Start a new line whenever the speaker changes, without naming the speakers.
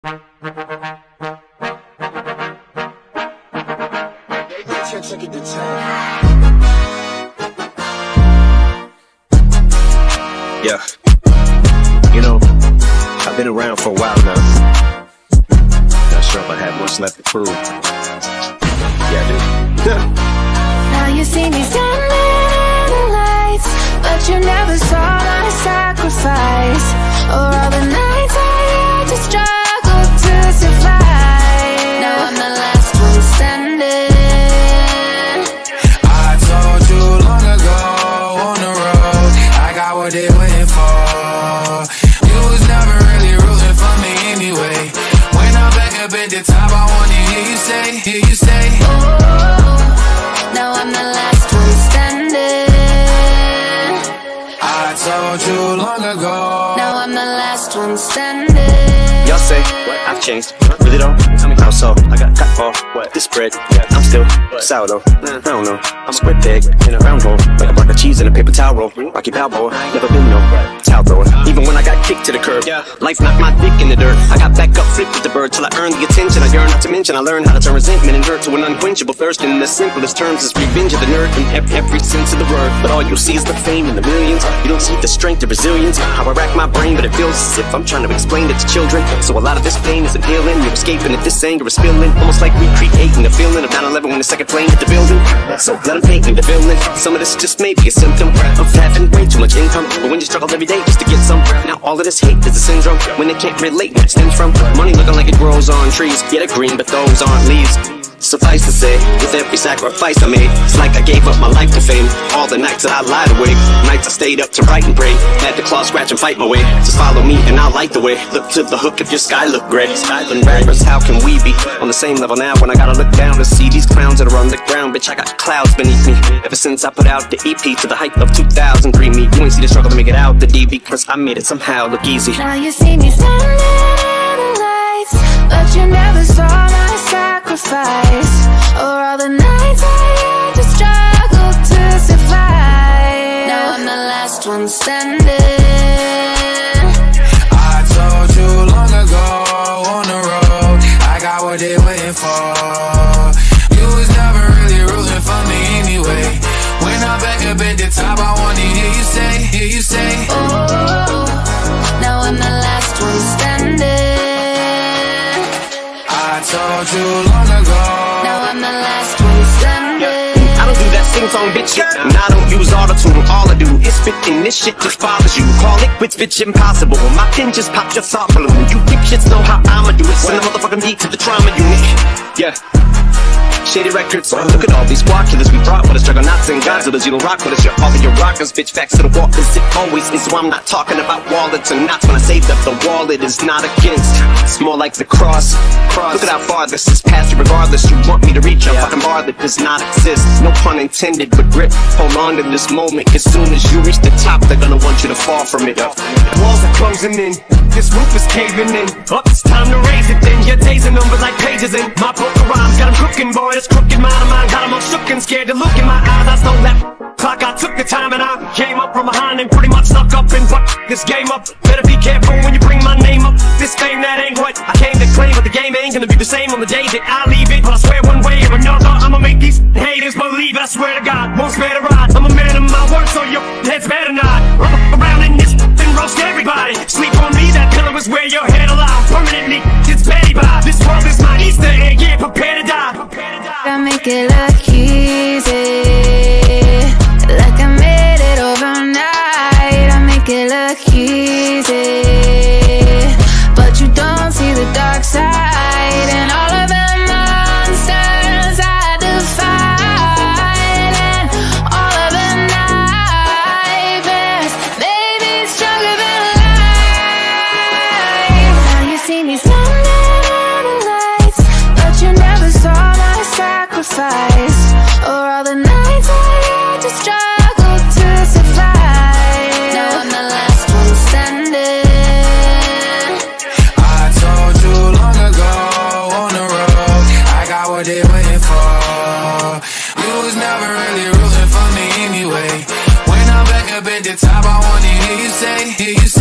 Yeah, you know, I've been around for a while now. Not sure if I have much left to prove. Yeah, I do.
Now you see me standing in the lights, but you never saw my sacrifice, or all the nights I had to struggle to survive. Now I'm the last one standing.
I told you long ago on the road, I got what they waiting for. You was never really rooting for me anyway. When I'm back up at the top, I wanna hear you say,
Oh, now I'm the last one standing.
I told you long ago.
Now I'm the last one standing.
Y'all say, what? I've changed. Really though? Tell me how so. I got cut off. What? This bread. Yeah, I'm still sourdough. I don't know. I'm a square peg in a round hole, like a block of cheese in a paper towel roll. Rocky Balboa. Never been no towel thrower. Even when I got kicked to the curb, life knocked my dick in the dirt. I got back up, flipped with the bird till I earned the attention I yearn. Not to mention, I learned how to turn resentment and dirt to an unquenchable thirst. In the simplest terms, is revenge of the nerd in every sense of the word. But all you'll see is the fame and the millions. You don't see the strength, the resilience. How I rack my brain, but it feels as if I'm trying to explain it to children. So a lot of this pain isn't healing. You're escaping it, this anger is spilling. Almost like recreating the feeling of 9/11 when the second plane hit the building. So let them paint me the villain. Some of this just may be a symptom of having way too much income. But when you struggle every day just to get some, now all of this hate is a syndrome. When they can't relate, it stems from money looking like it grows on trees. Yeah, they're green, but those aren't leaves. Suffice to say, with every sacrifice I made, it's like I gave up my life to fame. All the nights that I lied awake, nights I stayed up to write and pray, had to claw, scratch, and fight my way. Just follow me and I'll light the way. Look to the hook if your sky look gray. Skyland rappers, how can we be on the same level now when I gotta look down to see these clowns that are on the ground? Bitch, I got clouds beneath me. Ever since I put out the EP to the height of 2003, me, you ain't see the struggle to make it out the DB, cause I made it somehow look easy.
Now you see me standing in the lights, but you never saw my sacrifice, or all the nights I had to struggle to survive. Now I'm the last one standing.
I told you long ago on the road, I got what they waiting for. You was never really rooting for me anyway. When I'm back up at the top, I wanna hear you say,
Oh, now I'm the last one standing.
I told you long ago.
Now I'm the last one standing.
I don't do that sing-song bitch shit, and I don't use auto-tune. All I do is spit, and this shit just bothers you. Call it quits, bitch, impossible. My pen just popped your thought balloon. You dipshits know how I'ma do it. Send a motherfucking beat to the trauma unit. Yeah. Shady records, look at all these squad killers we brought with us. Juggernauts and Godzillas, you don't rock with us. You're all of your rockers, bitch, facts to the wall, cause it always is. So I'm not talking about wallets and knots when I say that the wallet is not against. It's more like the cross. Look at how far this is past you. Regardless, you want me to reach a fucking bar that does not exist. No pun intended, but grip. Hold on to this moment, cause soon as you reach the top, they're gonna want you to fall from it. Walls are closing in, this roof is caving in. Up, it's time to raise it then. Your days are numbered like pages in my book of rhymes. Got them cooking, boy, this crooked mind of mine. Got them all shook and scared to look in my eyes. I stole that clock, I took the time and I came up from behind and pretty much snuck up and fucked this game up. Better be careful when you bring my name up. This fame, that ain't what I came to claim, but the game ain't gonna be the same on the day that I leave it. But I swear one way or another, I'ma make these haters believe. I swear to God, won't spare the ride. I'm a man of my word, so your heads better not around in this and roast everybody. Sleep on me, that pillow is where your head alive. Permanently, it's Betty by. This world is my Easter egg, yeah, prepare to die.
I make it look easy, like I made it overnight. I make it look easy, but you don't see the dark side and all of the monsters I defied, and all of the nightmares made me stronger than life. Now you see me standing in the lights, but you never saw my sacrifice, or all the nights I had to struggle to survive. Now I'm the last one standing.
I told you long ago on the road, I got what they waiting for. You was never really rooting for me anyway. When I'm back up at the top, I wanna hear you say,